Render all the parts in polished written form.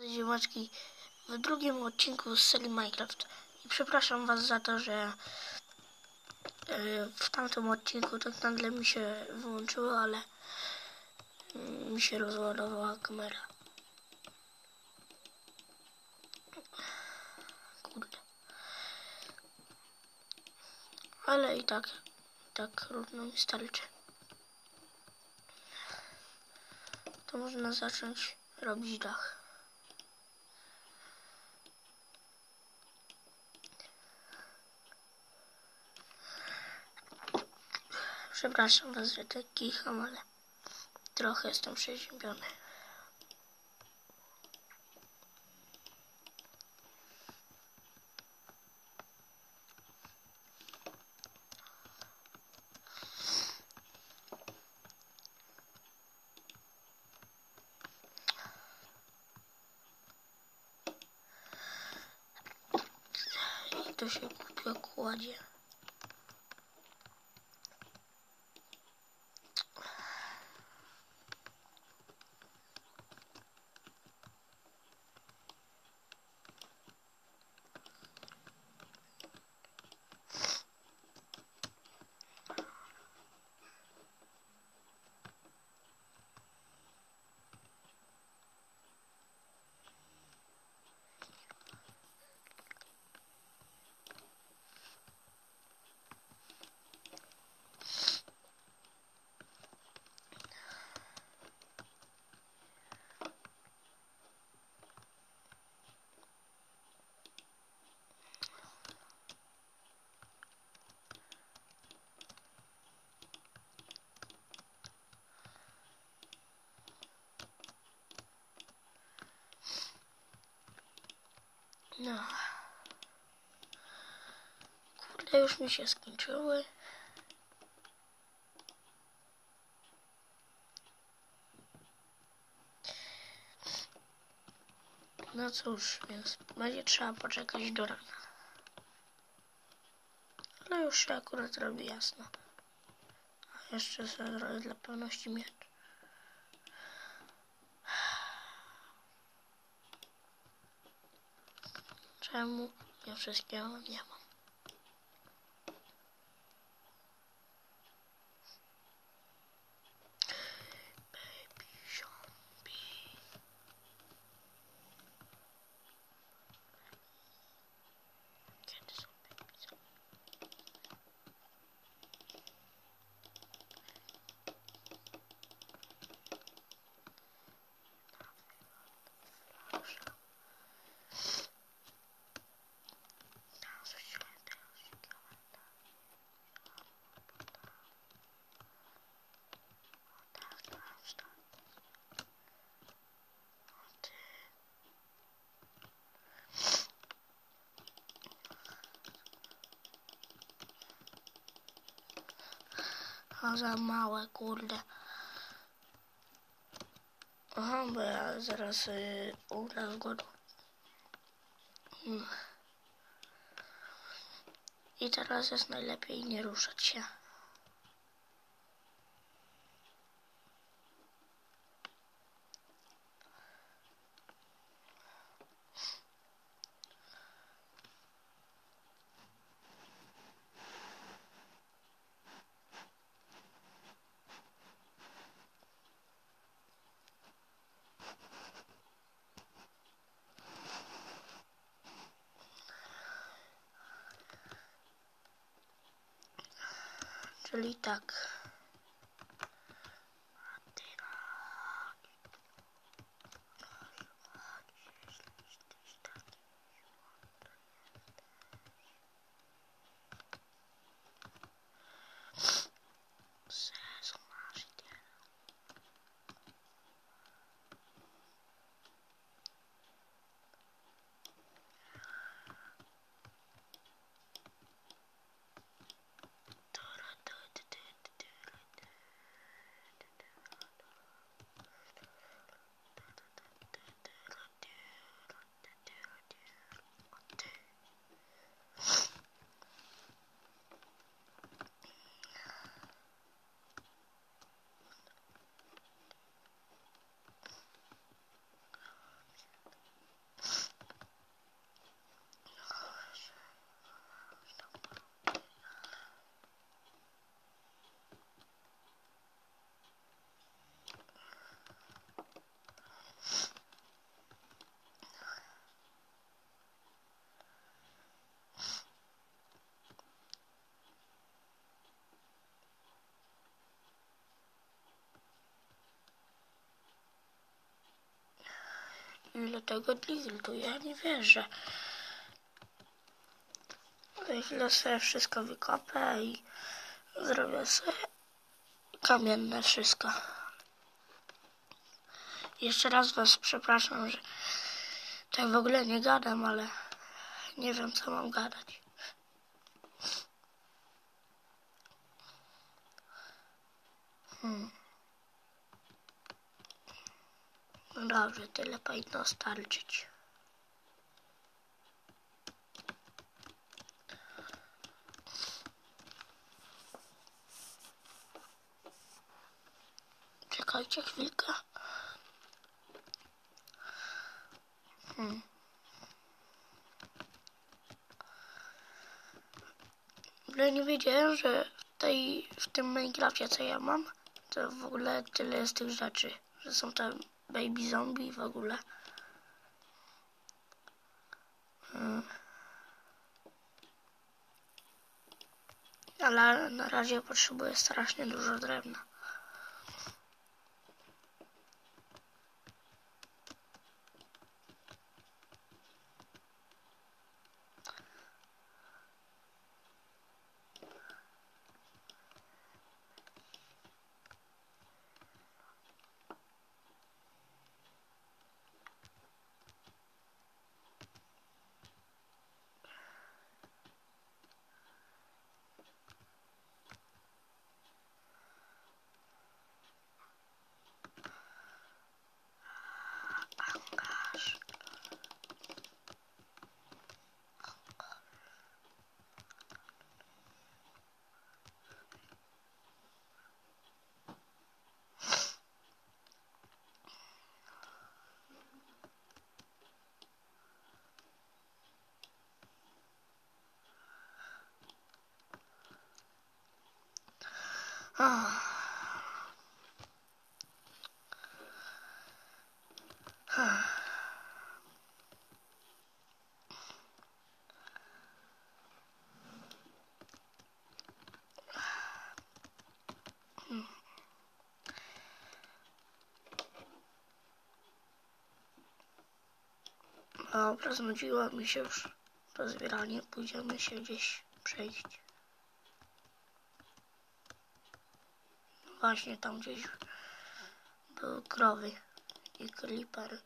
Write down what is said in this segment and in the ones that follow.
Ziomeczki, w drugim odcinku z serii Minecraft. I przepraszam was za to, że w tamtym odcinku tak nagle mi się wyłączyło, ale mi się rozładowała kamera. Kurde. Ale i tak równo mi starczy. To można zacząć robić dach. Przepraszam was, że tak kicham, ale trochę jestem przeziębiony. I to się głupio kładzie. No. Kurde, już mi się skończyły. No cóż, więc będzie trzeba poczekać do rana. Ale już się akurat robi jasno. A jeszcze sobie zrobię dla pewności miecz. Czemu? Ja wszystkiego nie mam. A za małe, kurde. Aha, bo ja zaraz umrę z głodu. I teraz jest najlepiej nie ruszać się. Czyli tak. Ile tego dildu, ja nie wierzę. Za chwilę sobie wszystko wykopę i zrobię sobie kamienne wszystko. Jeszcze raz was przepraszam, że tak w ogóle nie gadam, ale nie wiem co mam gadać. No dobrze, tyle powinno starczyć. Czekajcie chwilkę. W ogóle nie wiedziałem, że w tym Minecrafcie co ja mam, to w ogóle tyle jest tych rzeczy. Że są tam baby zombie w ogóle. Ale na razie potrzebuję strasznie dużo drewna. Dobra, znudziło mi się już to zbieranie. Pójdziemy się gdzieś przejść. Właśnie tam gdzieś były krowy i creepery.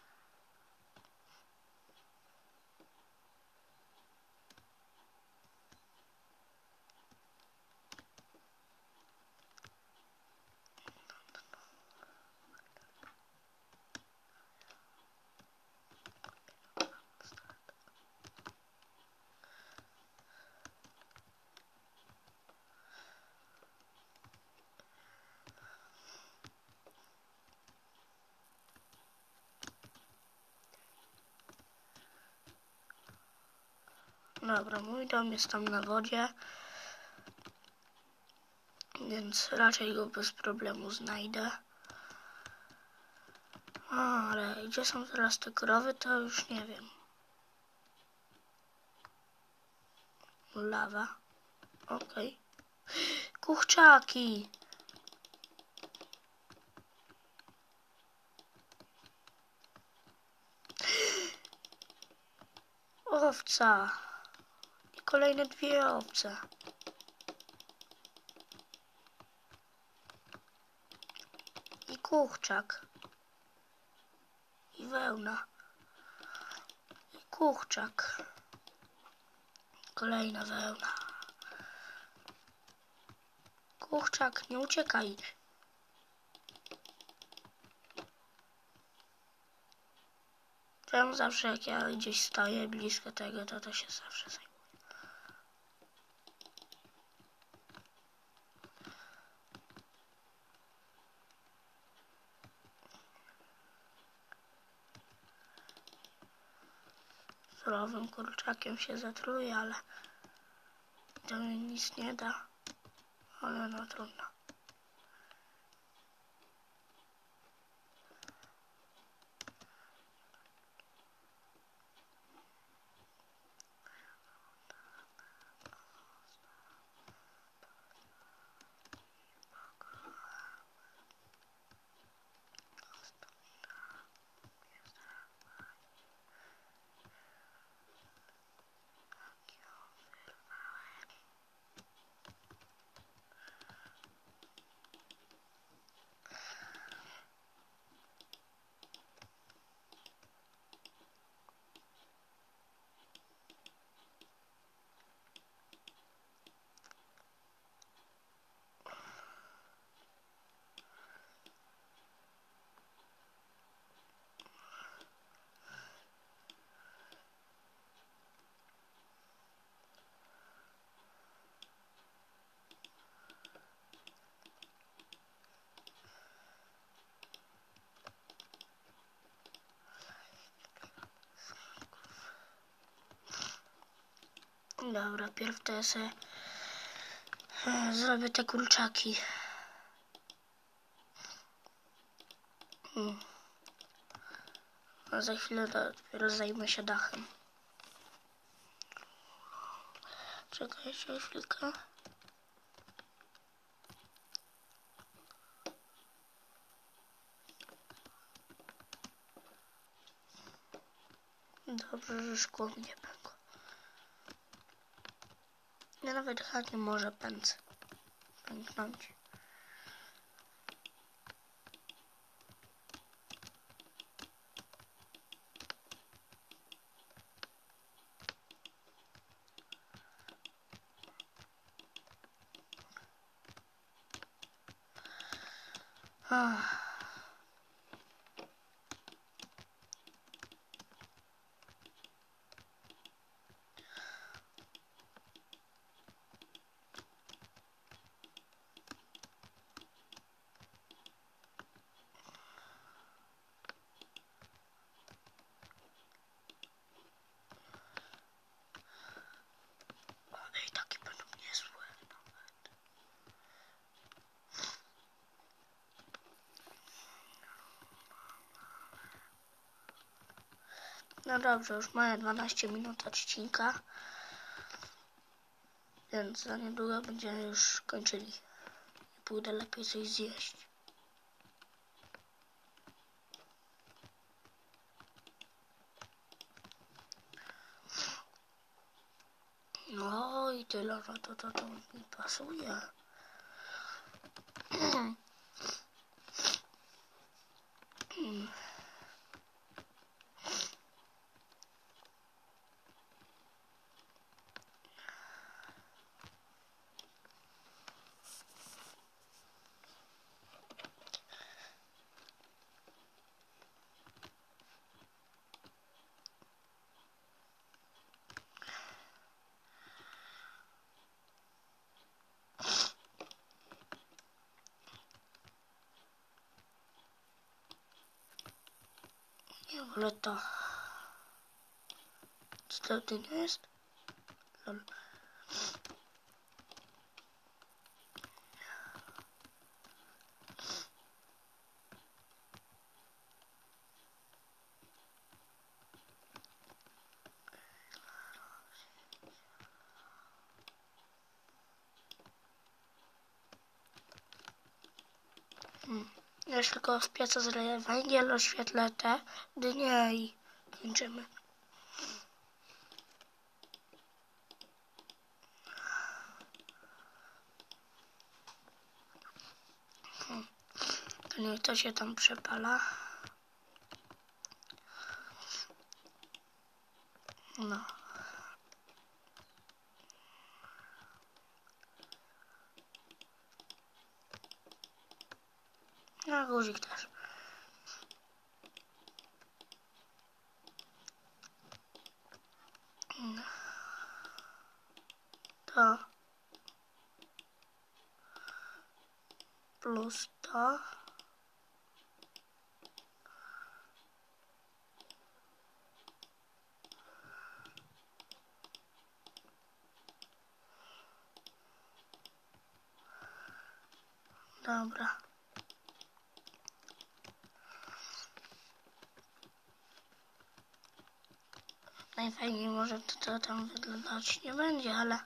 Dobra, mój dom jest tam na wodzie, więc raczej go bez problemu znajdę. Ale gdzie są teraz te krowy, to już nie wiem. Lawa. Okej. Kurczaki! Owca! I kolejne 2 owce. I kurczak. I wełna. I kurczak. Kolejna wełna. Kurczak, nie uciekaj. Tam zawsze jak ja gdzieś stoję blisko tego, to się zawsze zajmuje. Surowym kurczakiem się zatruje, ale to mi nic nie da. Ale no trudno. Dobra, pierw to ja sobie zrobię te kurczaki. A za chwilę dopiero zajmę się dachem. Czekajcie chwilkę. Dobrze, że szkło mi nie pękło. Ja nawet chętnie może pęknąć. I takie będą niezłe nawet. No dobrze, już mamy 12 minut odcinka, więc za niedługo będziemy już kończyli. I pójdę lepiej coś zjeść. No i tyle, no to mi pasuje. Nie wolę to. Co to nie jest? Lol. Już tylko w piecu zleję węgiel, oświetlę te dynie i kończymy. To niech to się tam przepala. No. No, guzik też. To plus to. Dobra. Najfajniej może to tam wyglądać nie będzie, ale...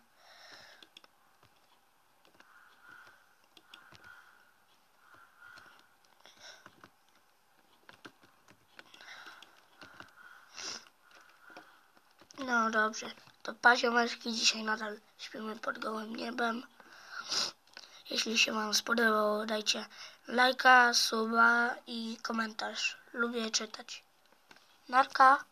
No dobrze, to paziomeczki, dzisiaj nadal śpimy pod gołym niebem. Jeśli się wam spodobało, dajcie lajka, suba i komentarz. Lubię czytać. Narka!